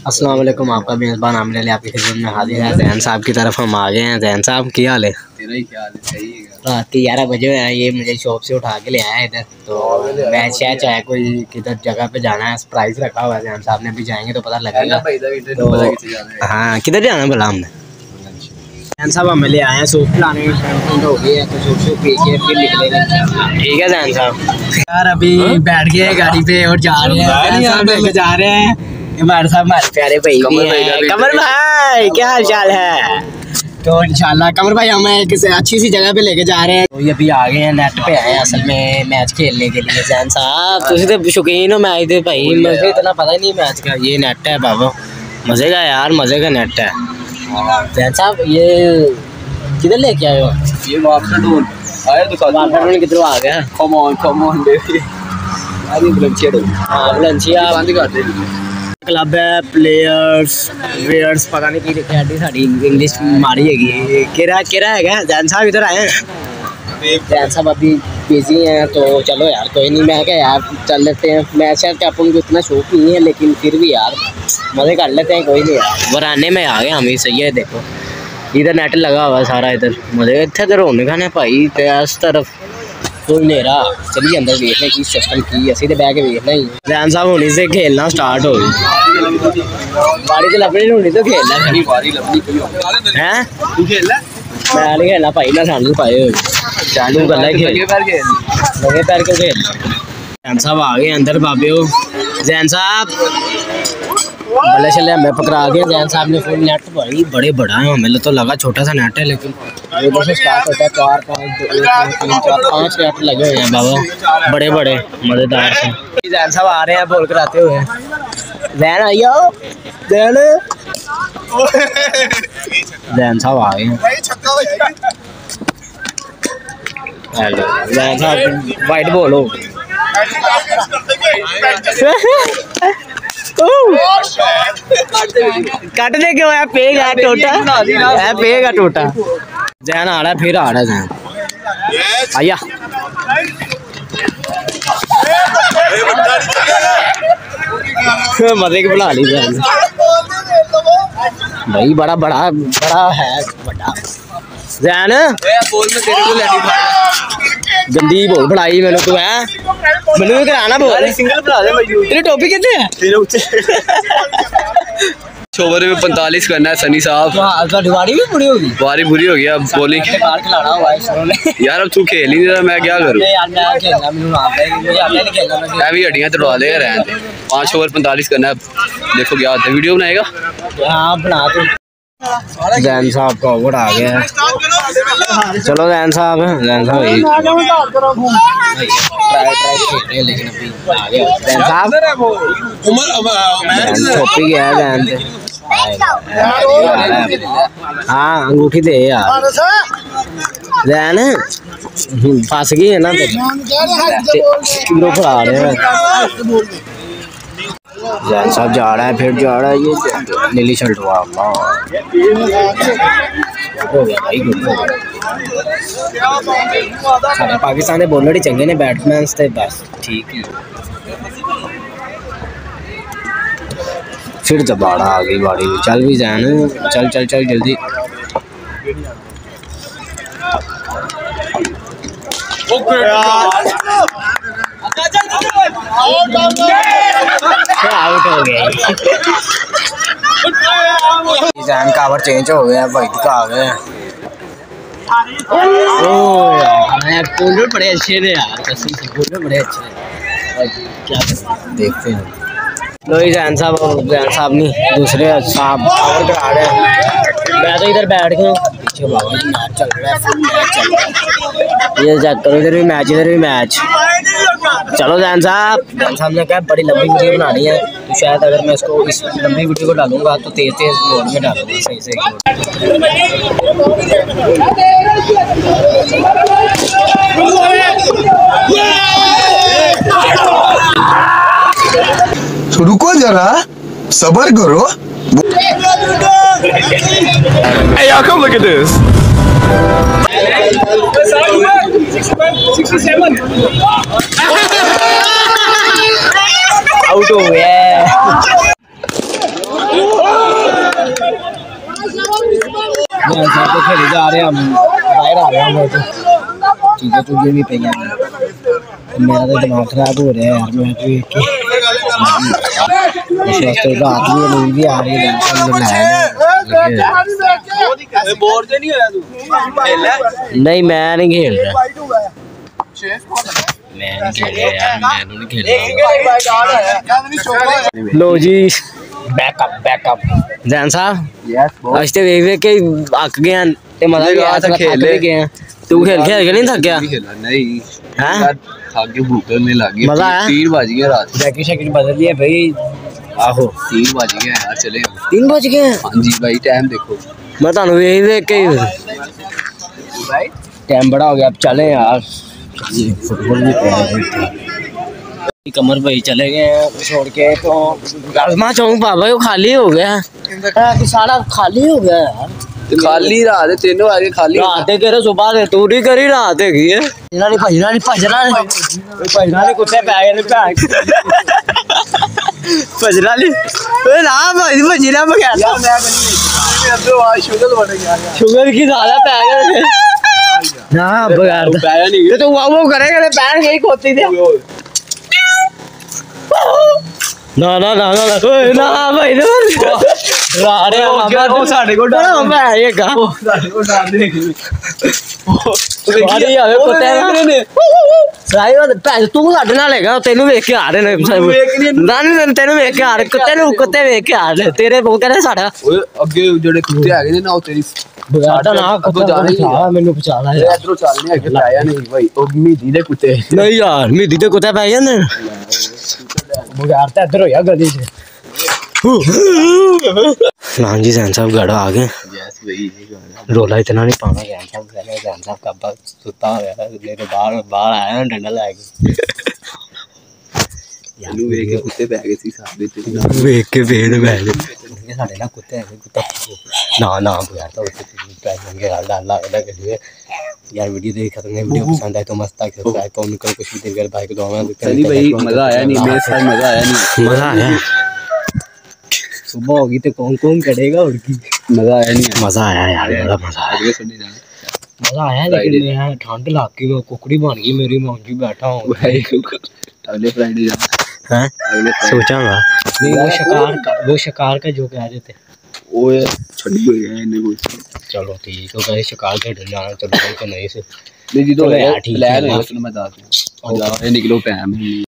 अस्सलाम वालेकुम, आपका मेज़बान आमिर आपकी खिदमत में हाजिर है। जैन साहब की तरफ हम आ गए हैं। जैन साहब क्या हाल है? तेरा ही ख्याल है, सही है। रात के 11 बजे हैं, ये मुझे शॉप से उठा के ले आया इधर। तो मैं शायद चाहे कोई किधर जगह पे जाना है, सरप्राइज रखा हुआ है। जैन साहब ने भी जाएंगे तो पता लगेगा। तो हाँ, किधर जाना है भला हमने? जैन साहब हमें ले आए हैं सूप पिलाने की टाइम हो गई है, तो सूप पी के फिर निकलेंगे। ठीक है जैन साहब। यार अभी बैठ गए गाड़ी पे और जा रहे हैं। जैन साहब लेके जा रहे हैं। हमारे साथ हमारे प्यारे भाई भी हैं। कमर भाई क्या हाल चाल है? तो इंशाल्लाह कमर भाई हमें एक अच्छी सी जगह पे लेके जा रहे हैं। तो ये अभी आ गए हैं, नेट पे आए हैं असल में मैच खेलने के लिए। जैन साहब तुझे तो शौकीन हो मैच दे भाई, मुझे इतना पता ही नहीं मैच का। ये नेट है बाबा, मजे का यार, मजे का नेट है। जैन साहब ये किधर लेके आए हो? ये वापस ढूंढ आए दुकान वापस किधर आ गया? Come on baby. यार ये बलंचिया ढूंढ। हां बलंचिया बंद कर दे। क्लब है, प्लेयर्स वेयर्स पता नहीं की लिखी है। साड़ी इंग्लिश मारी हैगी। केरा हैगा। जैन साहब इधर आए हैं। जैन साहब अभी बिजी हैं, तो चलो यार कोई नहीं। मैं क्या यार चल लेते हैं। मैं शायद कि अपन को इतना शौक नहीं है, लेकिन फिर भी यार मज़े कर लेते हैं। कोई नहीं यार, वराने में आ गए हम ही। सही है, देखो इधर नेट लगा हुआ है सारा। इधर मज़े इतने इधर होने का ना भाई, इस तरफ कोई नहीं रहा। चलिए अंदर देखने की सिस्टम की, असी तो बह के देखना ही। जैन साहब होने से खेलना स्टार्ट हो गई। बाड़ी तो लपनी होनी तो खेलना है। मैं नहीं खेलना भाई, मैं सैंडल पाए हुए चालू कर लगे पैर क्यों खेल। जैन साहब आ गए अंदर बाबे हो। जैन साहब भले चले हमें पकड़ा गया। जैन साहब ने फुल नेट भाई बड़े बड़ा है। हमें तो लगा छोटा सा नेट है, लेकिन इधर से स्टार्ट होता है 4 5 नेट लगे हुए हैं बाबा, बड़े बड़े मज़ेदार से। जैन साहब आ रहे हैं बोल कर आते हुए। जैन आइयो जैन। जैन साहब आ गए हैं। हेलो जैन साहब, वाइट बोलो। काटने क्यों है? पेगा टोटा है, पेगा टोटा। जैन आ रहा है, फिर आ रहा है जैन। आया मजे की बुला ली जैन भाई। बड़ा बड़ा बड़ा है बड़ा जैन। गंदी बोल बढ़ाई मैंने तू है। मैंने भी कराना बोल सिंगल बना दे। तेरी टोपी कितने है? ओवर में 45 करना है सनी साहब। दिवाली भी बुरी होगी। बारी बुरी हो गया। बॉलिंग यार अब तू खेल ही नहीं रहा, मैं क्या करूँ? भी हड्डियाँ तोड़वा दे। 5 ओवर 45 करना है। देखो क्या होता है, वीडियो बनाएगा। हाँ बना तू। जैन साहब का ओवर आ गया है। चलो जैन साहब ट्राई लेकिन अभी आ गया जैन साहब। टोपी गया है जैन से। हाँ अंगूठी दे यार। जैन फंस गई है ना, क्यों फड़ा रहे हैं? जैन साहब जा रहा है, फिर जा रहा है। ये नीली शर्ट हुआ हो गया भाई, गुड हो गया। सारे पाकिस्तान के बॉलर ही चंगे ने, बैट्समैन थे बस ठीक है। फिर जबाड़ा आ गई बाड़ी में। चल भी जैन, चल चल चल जल्दी। आउट हो गया। जैन का ओवर चेंज हो गया, भाई का आ गया। यार बॉलर बड़े अच्छे थे यार, कसम से बॉलर बड़े अच्छे। क्या देखते हैं। लो जैन साहब नहीं दूसरे साहब ओवर करा रहे हैं। मैं तो इधर बैठ के पीछे बाबा जी मैच चल रहा है, फुल मैच चल रहा है। ये चेक करो, इधर भी मैच, इधर भी मैच। चलो जैन साहब ने कहा बड़ी लंबी वीडियो बनानी है, तो शायद अगर मैं इसको इस लंबी वीडियो को डालूंगा तो तेज मोड में डालूंगा, सही से। रुको जरा सबर करो। Hey y'all, come look at this. 67 out हो गया। तो खेले जा रहे हम बाहर आ रहे हैं चीज़ें चुज़ें भी पे मेरा तो दिमाग खराब हो रहा है यार मैं तो इस वास्ते रात भी नींद भी आ रही है नहीं मैं नहीं खेल रहा मैं नहीं खेल रहा यार मैं नहीं खेल रहा लो जी बैकअप जैन साहब आज तो वे के अक गए ते मजा भी आया था खेल गए तू खेल के नहीं थक गया नहीं हैं थक के भूख लगने लगी मजा आया 3 बज गए रात जैकेट शैकेट बदल दिया भाई आहो 3 बज गए यार चले 3 बज गए हाँ जी भाई टाइम देखो मैं तानू यही देख के टाइम बड़ा हो गया अब चले यार फुटबॉल भी कमर भाई चले गए छोड़ के तो राजमा चौक बाबा वो खाली हो गया सारा खाली हो गया यार खाली रात 3 बजे खाली रात कह रहे सुबह से तू नहीं करी रात है भजना नहीं कुत्ते पै गए भजना नहीं ना भजना शुगर की ज्यादा पै गए ना बगैर तो वो करेगा पैर गई खोती थे ना ना ना ना ना भाई ना राड़े वो साडे को डर मैं ये गा वो साडे को डर दे वाली आवे कुत्ते ने राई पैसे तू साडे नाल हैगा तेनू वेख के आ रहे ने ना तेनू वेख के आ रहे कुत्ते वेख के आ रहे तेरे वो कहने साडा ओए अगे जेडे कुत्ते हैगे ने ना ओ तेरी साडा ना कुत्ता जाने मेनू बचाला यार इधरों चलने हैगे आया नहीं भाई ओ मीधी दे कुत्ते नहीं यार मीधी दे कुत्ते पै जांदे बुगार ते इधर होया गली च हाँ जी जैन साहब गाड़ा आ गए रोला इतना नहीं पाना जैन साहब कब्बा सुता होया मेरे बाहर आया ना डंडा लैके वेख के कुत्ते पै गए सी साडे ते वेख के पेड़ पै गए साडे ना कुत्ते है कुत्ता ना ना यार तो पै जाएंगे डाल लगदा कि यार वीडियो देख खत्म है वीडियो पसंद आए तो मस्त लाइक सब्सक्राइब कमेंट करो कुछ भी देख कर भाई को दुआ में चली भाई मजा आया नहीं मेरे साथ मजा आया सुबह होगी तो कौन करेगा और की मजा आया नहीं मजा आया यार बड़ा मजा आया लेकिन मैं ठंड इलाके में कुकड़ी बन गई मेरी मौजी बैठा हूँ अगले फ्राइडे जाना हैं सोचांगा नहीं वो शिकार का जो कह रहे थे वो छड़ी हुई है इन्हें कोई चलो ठीक हो गए शिकार खेलने जाना चलो तो नहीं से नहीं जी तो प्लान है उसने मैं बता दूं निकलो पैम